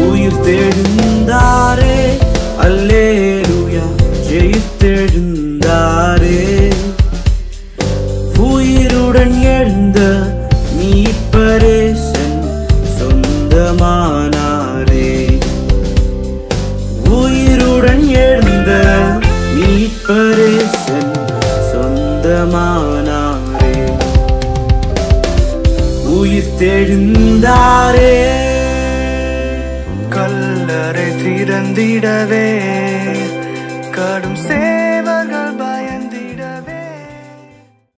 உயிர்த்தெழுந்தாரே அல்லேலூயா ஜெயித்தெழுந்தாரே உயிருடன் எழுந்த மீட்பரேசன் சொந்தமானாரே உயிருடன் எழுந்த மீட்பரேசன் சொந்தமானாரே உயிர்த்தெழுந்தாரே கல்லறை திறந்திடவே கடும்